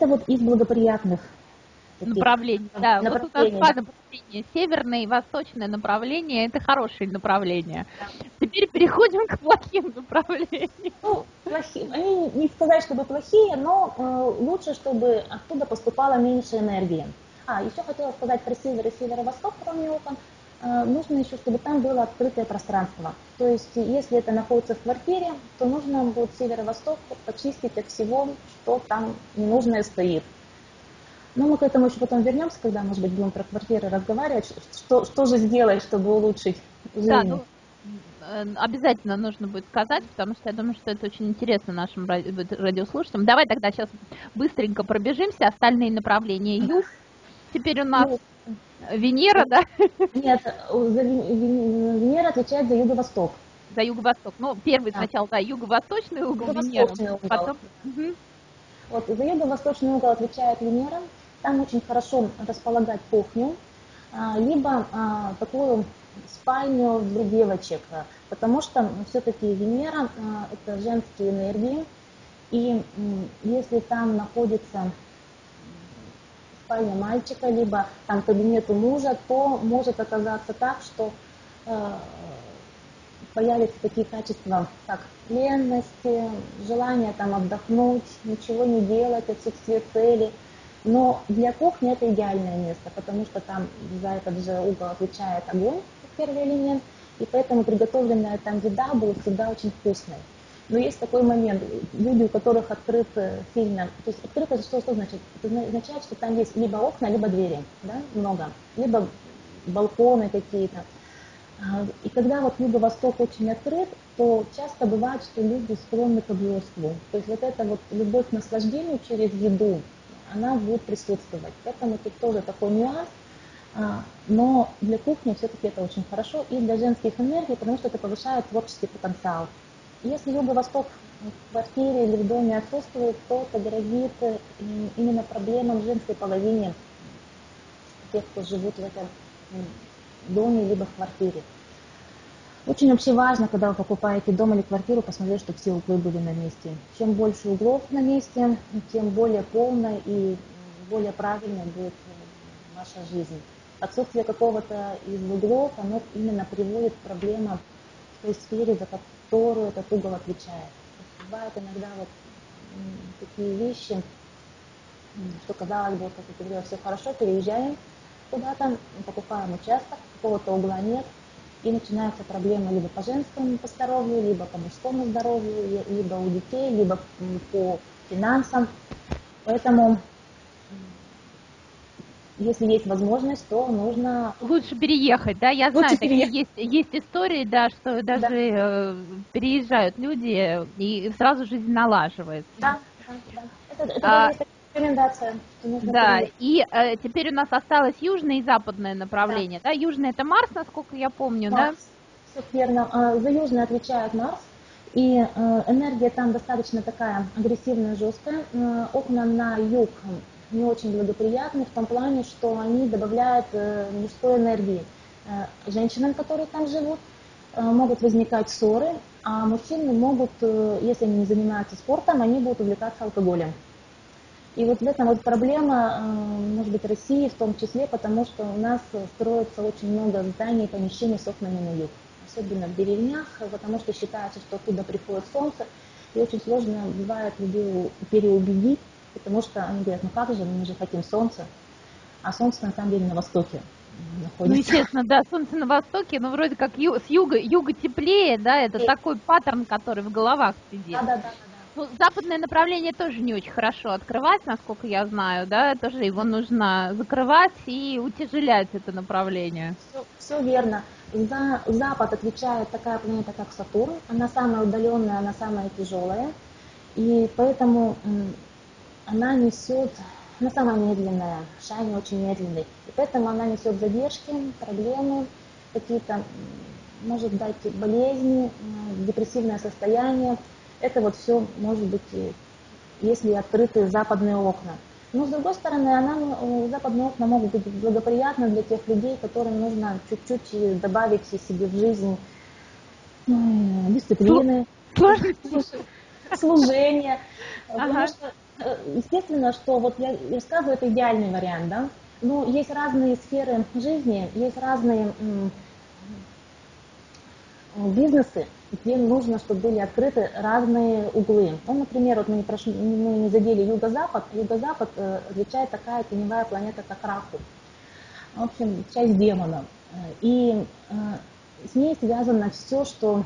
Это вот из благоприятных таких Направлений, да. Вот у нас направлений. два направления. Северное и восточное направление – это хорошие направления. Да. Теперь переходим к плохим направлениям. Ну, плохие, они не сказать, чтобы плохие, но лучше, чтобы оттуда поступало меньше энергии. Еще хотела сказать про север и северо-восток, кроме окон. Нужно еще, чтобы там было открытое пространство. То есть, если это находится в квартире, то нужно будет северо-восток почистить от всего, что там ненужное стоит. Но мы к этому еще потом вернемся, когда, может быть, будем про квартиры разговаривать, что же сделать, чтобы улучшить жизнь. Да, ну, обязательно нужно будет сказать, потому что я думаю, что это очень интересно нашим радиослушателям. Давай тогда сейчас быстренько пробежимся. Остальные направления. Юг. Теперь у нас Венера, да? Нет, Венера отвечает за юго-восток. За юго-восток. Ну, первый сначала, да, юго-восточный угол Венеры. Юго-восточный угол. Потом... Вот, за юго-восточный угол отвечает Венера. Там очень хорошо располагать кухню, либо такую спальню для девочек, потому что все-таки Венера это женские энергии, и если там находится спальня мальчика, либо там кабинет у мужа, то может оказаться так, что появятся такие качества, как ленность, желание там отдохнуть, ничего не делать, отсутствие цели. Но для кухни это идеальное место, потому что там за этот же угол отвечает огонь, как первый элемент, и поэтому приготовленная там еда будет всегда очень вкусной. Но есть такой момент, люди, у которых открыт сильно, то есть открыто, что значит? Это означает, что там есть либо окна, либо двери, да, много, либо балконы какие-то. И когда вот юго-восток очень открыт, то часто бывает, что люди склонны к обжорству. То есть вот эта вот любовь к наслаждению через еду, она будет присутствовать. Поэтому тут тоже такой нюанс. Но для кухни все-таки это очень хорошо и для женских энергий, потому что это повышает творческий потенциал. Если юго-восток в квартире или в доме отсутствует, то это грозит именно проблемам в женской половине тех, кто живут в этом доме либо в квартире. Очень вообще важно, когда вы покупаете дом или квартиру, посмотреть, чтобы все углы были на месте. Чем больше углов на месте, тем более полной и более правильной будет ваша жизнь. Отсутствие какого-то из углов, оно именно приводит к проблемам в той сфере, за которую этот угол отвечает. Бывают иногда вот такие вещи, что казалось бы, как я говорила, все хорошо, переезжаем куда-то, покупаем участок, какого-то угла нет, и начинаются проблемы либо по женскому по здоровью, либо по мужскому здоровью, либо у детей, либо по финансам. Поэтому, если есть возможность, то нужно... Лучше переехать, да? Я знаю, такие есть истории, да, что даже переезжают люди, и сразу жизнь налаживается. Да. Это даже рекомендация, что нужно переехать. И теперь у нас осталось южное и западное направление, да? Южное это Марс, насколько я помню, Марс, да? все верно. За южное отвечает Марс, и энергия там достаточно такая агрессивная, жесткая. Окна на юг не очень благоприятны в том плане, что они добавляют мужской энергии. Женщинам, которые там живут, могут возникать ссоры, а мужчины могут, если они не занимаются спортом, они будут увлекаться алкоголем. И вот в этом вот проблема, может быть, России в том числе, потому что у нас строится очень много зданий и помещений с окнами на юг. Особенно в деревнях, потому что считается, что оттуда приходит солнце, и очень сложно бывает людей переубедить, потому что они говорят, ну как же, мы же хотим солнца, а солнце на самом деле на востоке находится. Ну, естественно, да, солнце на востоке, но вроде как с юга теплее, да, это такой паттерн, который в головах сидит. Да. Ну, западное направление тоже не очень хорошо открывать, насколько я знаю, да, тоже его нужно закрывать и утяжелять это направление. Все верно. За Запад отвечает такая планета, как Сатурн. Она самая удаленная, она самая тяжелая. И поэтому она самая медленная, Шайни очень медленный. И поэтому она несет задержки, проблемы, какие-то, может дать болезни, депрессивное состояние. Это вот все может быть, если открыты западные окна. Но с другой стороны, западные окна могут быть благоприятны для тех людей, которым нужно чуть-чуть добавить себе в жизнь дисциплины, служения. Потому что естественно, что вот я рассказываю, это идеальный вариант, да, но есть разные сферы жизни, есть разные бизнесы, где нужно, чтобы были открыты разные углы. Ну, например, вот мы не задели Юго-Запад. Юго-Запад отличает такая теневая планета, как Раху. В общем, часть демона. И с ней связано все, что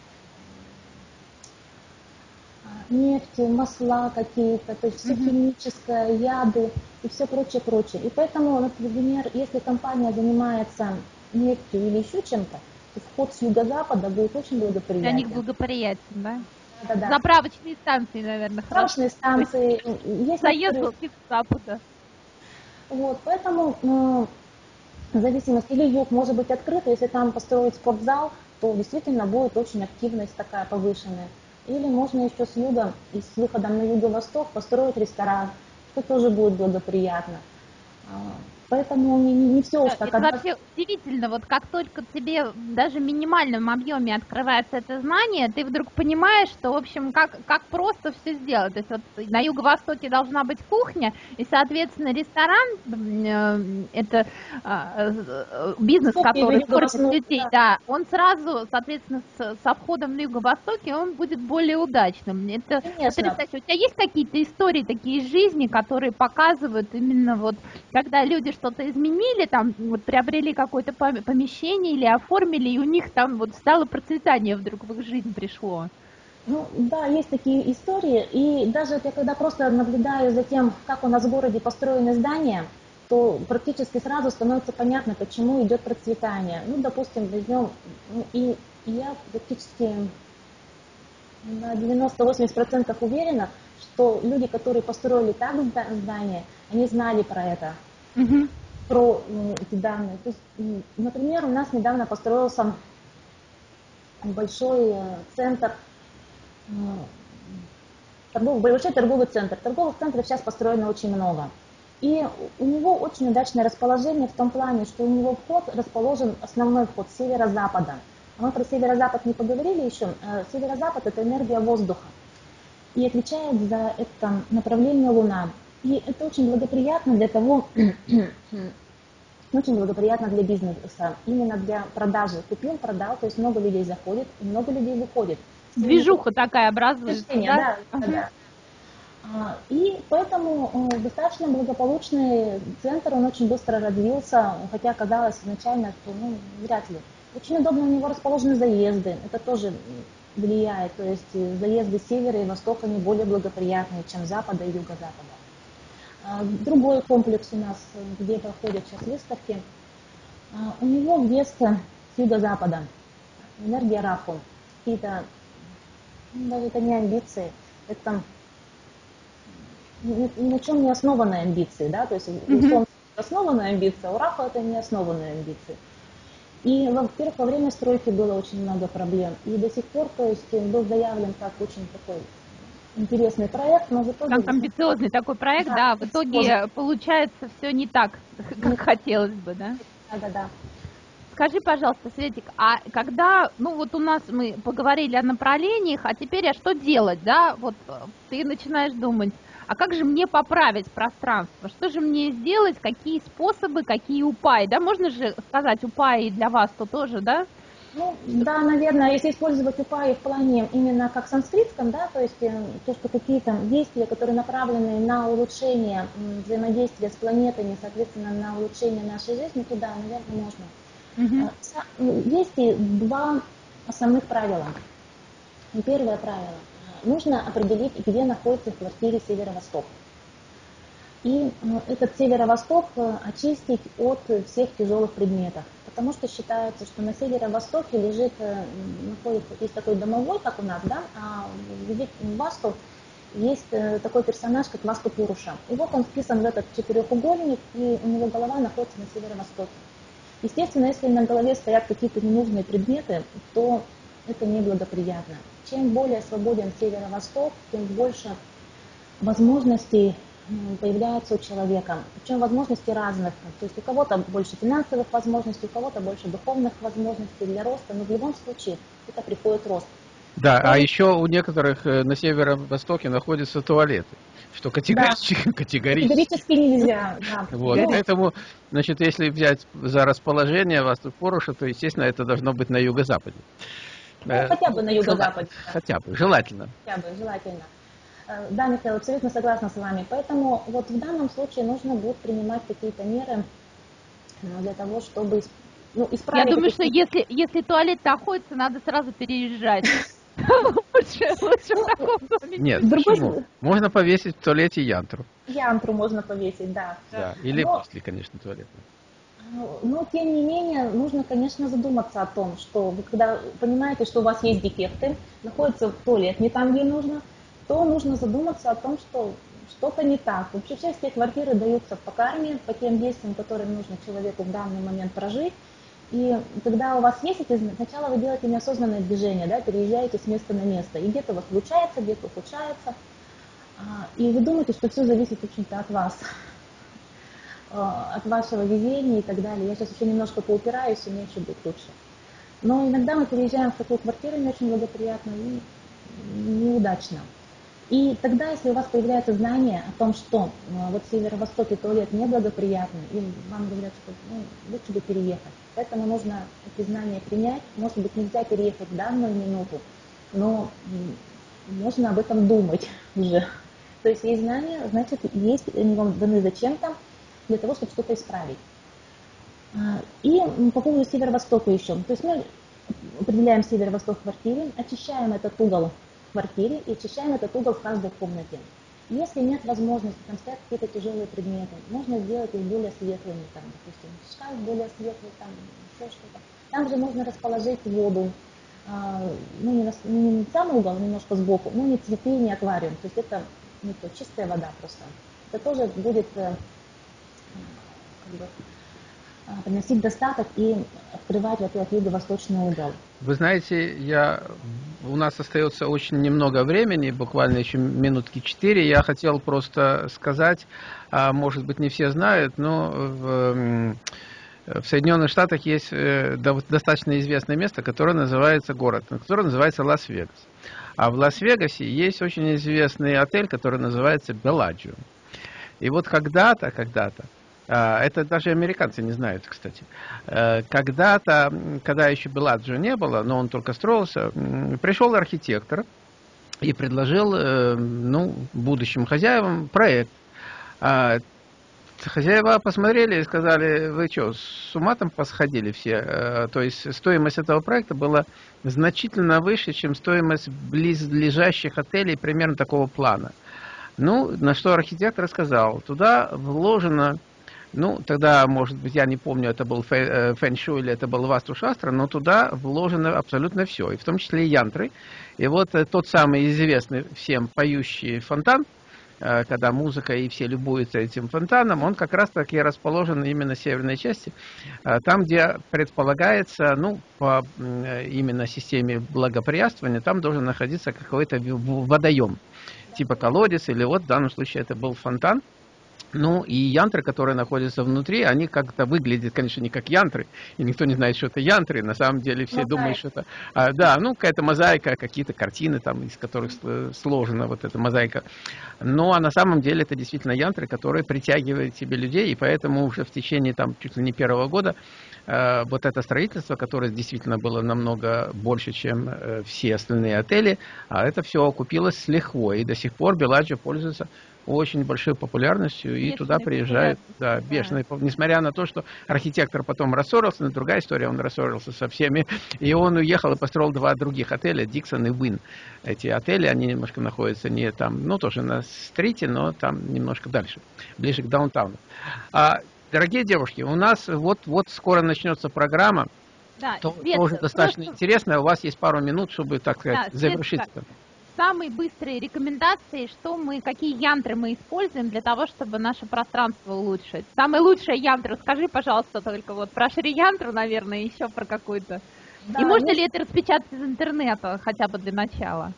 нефть, масла какие-то, то есть все химическое, яды и все прочее, прочее. И поэтому, например, если компания занимается нефтью или еще чем-то, то вход с юго-запада будет очень благоприятен. Для них благоприятен, да? Да. Заправочные станции, наверное, хорошо. Заправочные станции. Есть заезд с запада. Вот, поэтому в зависимости, или юг может быть открыт, если там построить спортзал, то действительно будет очень активность такая повышенная. Или можно еще с юга и с выходом на юго-восток построить ресторан, что тоже будет благоприятно. Поэтому не все уж так. Это вообще удивительно, вот как только тебе даже в минимальном объеме открывается это знание, ты вдруг понимаешь, что, в общем, как просто все сделать. То есть вот на юго-востоке должна быть кухня, и, соответственно, ресторан, это бизнес, который кормит людей, да, он сразу, соответственно, со входом на юго-востоке, он будет более удачным. Это потрясающе. У тебя есть какие-то истории такие из жизни, которые показывают именно вот, когда люди что-то изменили, там вот приобрели какое-то помещение или оформили, и у них там вот стало процветание вдруг в их жизнь пришло? Ну да, есть такие истории, и даже я когда просто наблюдаю за тем, как у нас в городе построены здания, то практически сразу становится понятно, почему идет процветание. Ну, допустим, возьмем, и я практически на 90-80% уверена, что люди, которые построили так здание, они знали про это, про эти данные. То есть, например, у нас недавно построился большой центр, большой торговый центр. Торговых центров сейчас построено очень много. И у него очень удачное расположение в том плане, что у него вход расположен, основной вход с северо-запада. Мы про северо-запад не поговорили еще. Северо-запад – это энергия воздуха. И отвечает за это направление Луна. И это очень благоприятно для того, очень благоприятно для бизнеса, именно для продажи. Купил, продал, то есть много людей заходит, и много людей выходит. Движуха такая образуется, да? Да. И поэтому достаточно благополучный центр, он очень быстро развился, хотя казалось изначально, что вряд ли. Очень удобно у него расположены заезды, это тоже влияет, то есть заезды с севера и востока не более благоприятные, чем запада и юго-запада. Другой комплекс у нас, где проходят сейчас выставки, у него вес с юго-запада, энергия Раху, какие-то, даже это не амбиции, это ни на чем не основанные амбиции, да, то есть у Солнца основанная амбиция, у Раха это не основанные амбиции. И, во-первых, во время стройки было очень много проблем, и до сих пор, то есть, был заявлен как очень такой интересный проект, но в итоге... Как амбициозный такой проект, да, в итоге получается все не так, как хотелось бы, да? Да. Скажи, пожалуйста, Светик, а когда, вот у нас мы поговорили о направлениях, а теперь, а что делать, да? Вот ты начинаешь думать, а как же мне поправить пространство? Что же мне сделать? Какие способы, какие упаи? Да, можно же сказать упаи для вас, то тоже, да? Да, наверное, если использовать упаи в плане именно как санскритском, да, то есть то, что какие-то действия, которые направлены на улучшение взаимодействия с планетами, соответственно, на улучшение нашей жизни, то да, наверное, можно. Есть два основных правила. Первое правило. Нужно определить, где находится в квартире северо-восток. И этот северо-восток очистить от всех тяжелых предметов. Потому что считается, что на северо-востоке находится, есть такой домовой, как у нас, да, а в Васту есть такой персонаж, как Васту Пуруша. И вот он вписан в этот четырехугольник, и у него голова находится на северо-востоке. Естественно, если на голове стоят какие-то ненужные предметы, то это неблагоприятно. Чем более свободен северо-восток, тем больше возможностей появляется у человека. Причем возможности разных. То есть у кого-то больше финансовых возможностей, у кого-то больше духовных возможностей для роста, но в любом случае это приходит рост. Да, а еще у некоторых на северо-востоке находятся туалеты, что Да, категорически. категорически нельзя. Да, Вот, ну, поэтому, значит, если взять за расположение вас тут Пороша, то, естественно, это должно быть на юго-западе. ну, хотя бы на юго-западе. Да, Хотя бы, желательно. хотя бы, желательно. Да, Михаил, абсолютно согласна с вами. Поэтому вот в данном случае нужно будет принимать какие-то меры для того, чтобы Я исправить думаю, эти что ситуации. если туалет находится, надо сразу переезжать. Лучше в Ну, таком доме не Нет, с другой почему? стороны, Можно повесить в туалете янтру. янтру можно повесить, да. Да, или Но, после, конечно, туалета. но, тем не менее, нужно, конечно, задуматься о том, что вы когда понимаете, что у вас есть дефекты, находится в туалет не там, где нужно, то нужно задуматься о том, что что-то не так. Вообще все квартиры даются по карме, по тем действиям, которые нужно человеку в данный момент прожить. И когда у вас есть эти, сначала вы делаете неосознанное движение, да, переезжаете с места на место, и где-то у вас получается, где-то ухудшается, и вы думаете, что все зависит, в общем-то, от вас, от вашего везения и так далее. Я сейчас еще немножко поупираюсь, и мне еще будет лучше. Но иногда мы переезжаем в такую квартиру не очень благоприятно и неудачно. И тогда, если у вас появляется знание о том, что вот в северо-востоке туалет неблагоприятный, и вам говорят, что лучше бы переехать. Поэтому нужно эти знания принять. Может быть, нельзя переехать в данную минуту, но можно об этом думать уже. То есть есть знания, значит, есть, они вам даны зачем-то, для того, чтобы что-то исправить. И по поводу северо-востока еще. То есть мы определяем северо-восток в квартире, очищаем этот угол в квартире и очищаем этот угол в каждой комнате. Если нет возможности, там стоят какие-то тяжелые предметы, можно сделать их более светлыми, там, допустим, шкаф более светлый, там, еще что-то. Там же можно расположить воду, не сам угол, немножко сбоку, но не цветы, не аквариум. То есть это не то, чистая вода просто. Это тоже будет приносить достаток и открывать вот этот юго-восточный угол. Вы знаете, у нас остается очень немного времени, буквально еще минутки 4. Я хотел просто сказать, может быть, не все знают, но в Соединенных Штатах есть достаточно известное место, которое называется которое называется Лас-Вегас. А в Лас-Вегасе есть очень известный отель, который называется Белладжио. И вот когда-то, это даже американцы не знают, кстати, когда-то, когда еще Белладжио не было, но он только строился, пришел архитектор и предложил будущим хозяевам проект. Хозяева посмотрели и сказали: вы что, с ума там посходили все? То есть стоимость этого проекта была значительно выше, чем стоимость близлежащих отелей примерно такого плана. Ну, на что архитектор сказал: туда вложено, тогда, может быть, я не помню, это был фэн-шуй или это был васту-шастра, но туда вложено абсолютно все, и в том числе и янтры. И вот тот самый известный всем поющий фонтан, когда музыка и все любуются этим фонтаном, он как раз таки расположен именно в северной части, там, где предполагается, по именно системе благоприятствования, там должен находиться какой-то водоем, типа колодец, или вот в данном случае это был фонтан. Ну, и янтры, которые находятся внутри, они как-то выглядят, конечно, не как янтры, и никто не знает, что это янтры, на самом деле все думают, что это... какая-то мозаика, какие-то картины, там, из которых сложена вот эта мозаика. А на самом деле это действительно янтры, которые притягивают к себе людей, и поэтому уже в течение, там, чуть ли не первого года вот это строительство, которое действительно было намного больше, чем все остальные отели, это все окупилось с лихвой, и до сих пор Белладжио пользуется очень большой популярностью, и туда приезжают, бешеные, несмотря на то, что архитектор потом рассорился, но другая история, он рассорился со всеми, и он уехал и построил 2 других отеля, Диксон и Вин. Эти отели, они немножко находятся не там, тоже на стрите, но там немножко дальше, ближе к даунтауну. Дорогие девушки, у нас вот скоро начнется программа, тоже достаточно интересная, у вас есть пару минут, чтобы, так сказать, завершить это. Самые быстрые рекомендации, какие янтры мы используем для того, чтобы наше пространство улучшить. Самые лучшие янтры, скажи, пожалуйста, только вот про шри-янтру, наверное, еще про какую-то. Да, и можно ли это распечатать из интернета, хотя бы для начала?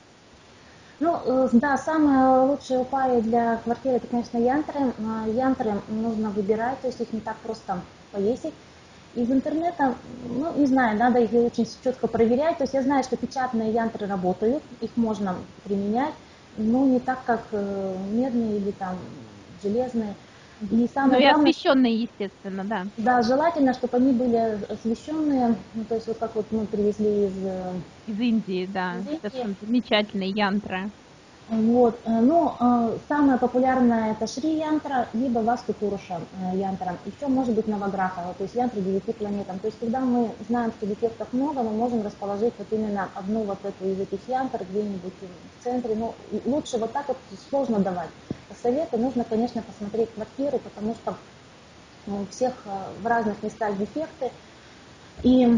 Самые лучшие упаи для квартиры, это, конечно, янтры. Янтры нужно выбирать, то есть их не так просто повесить. Из интернета, ну, не знаю, надо их очень четко проверять. То есть я знаю, что печатные янтры работают, их можно применять, но не так, как медные или там железные. И самое Ну и главное, освещенные, естественно, да. да, желательно, чтобы они были освещенные, ну, то есть вот как вот мы привезли Из Индии, да. из Индии. Совершенно замечательные янтры. Вот, ну, самая популярная это Шри янтра, либо Васту Пуруша янтра. Еще может быть Наваграха, то есть янтра 9 планетам. То есть когда мы знаем, что дефектов много, мы можем расположить вот именно одну вот эту из этих янтр где-нибудь в центре. Но лучше вот так вот сложно давать. Советы нужно, конечно, посмотреть квартиры, потому что у всех в разных местах дефекты. И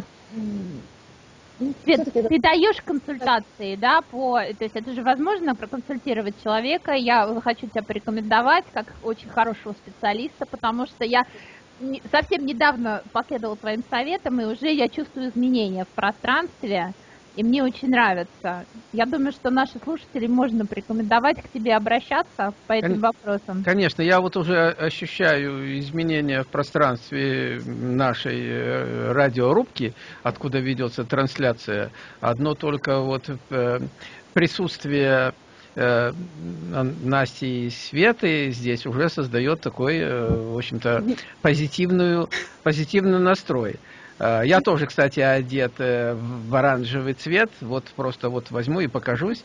Свет, ты даешь консультации, да, то есть это же возможно проконсультировать человека. Я хочу тебя порекомендовать как очень хорошего специалиста, потому что я совсем недавно последовала твоим советам, и уже я чувствую изменения в пространстве, и мне очень нравится. Я думаю, что наши слушатели можно порекомендовать к тебе обращаться по этим вопросам. Конечно, я вот уже ощущаю изменения в пространстве нашей радиорубки, откуда ведется трансляция. Одно только вот присутствие Насти и Светы здесь уже создает такой, в общем-то, позитивный настрой. Я тоже, кстати, одет в оранжевый цвет, вот просто вот возьму и покажусь,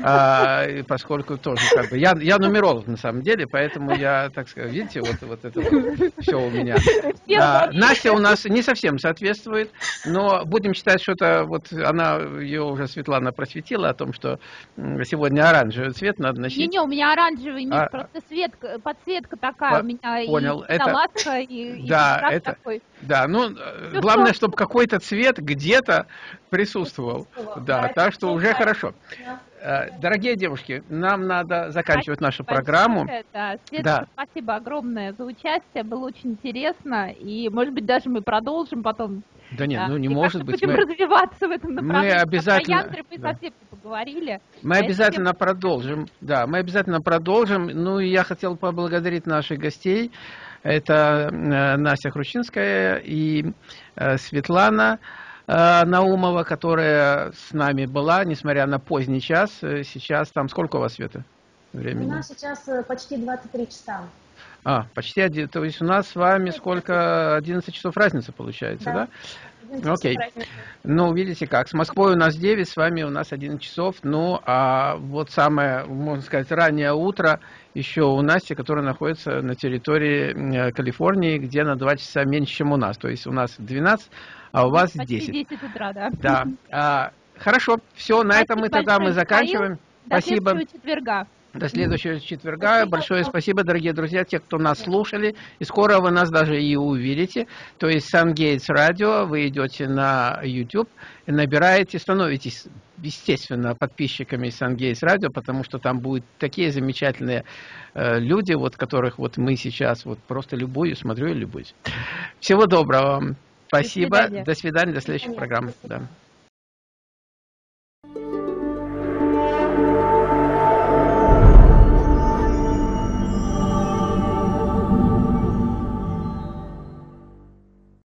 поскольку тоже как бы, я нумеролог на самом деле, поэтому я, так сказать, видите, вот это вот все у меня. Настя у нас не совсем соответствует, но будем считать, что это вот ее уже Светлана просветила о том, что сегодня оранжевый цвет надо носить. Не, у меня оранжевый нет, просто подсветка такая у меня, понял, и салатка, и такой. Да, ну, главное, чтобы какой-то цвет где-то присутствовал. Да, так что уже хорошо. Дорогие девушки, нам надо заканчивать нашу программу. Да, Светочка, спасибо огромное за участие, было очень интересно, и, может быть, даже мы продолжим потом. Да нет, ну не может быть. Будем развиваться в этом направлении. Мы обязательно... Про янтры мы совсем не поговорили. Мы обязательно продолжим. Да, мы обязательно продолжим. Ну и я хотел поблагодарить наших гостей. Это Настя Хрущинская и Светлана Наумова, которая с нами была, несмотря на поздний час. Сейчас там сколько у вас, Света, времени? У нас сейчас почти 23 часа. Почти 1, то есть у нас с вами сколько, 11 часов разница получается, да? Окей. Ну, видите как, с Москвой у нас 9, с вами у нас 11 часов, ну, а вот самое, можно сказать, раннее утро еще у Насти, которая находится на территории Калифорнии, где на 2 часа меньше, чем у нас, то есть у нас 12, а у вас 10. Почти 10 утра, да. Да. Хорошо, все, на этом мы заканчиваем. Спасибо. До следующего четверга. До следующего четверга. Большое спасибо, дорогие друзья, те, кто нас слушали. И скоро вы нас даже и увидите. То есть SunGates Radio, вы идете на YouTube и набираете, становитесь, естественно, подписчиками SunGates Radio, потому что там будут такие замечательные люди, вот которых вот мы сейчас вот просто смотрю и любуюсь. Всего доброго вам. Спасибо. До свидания, до следующих программ. Да.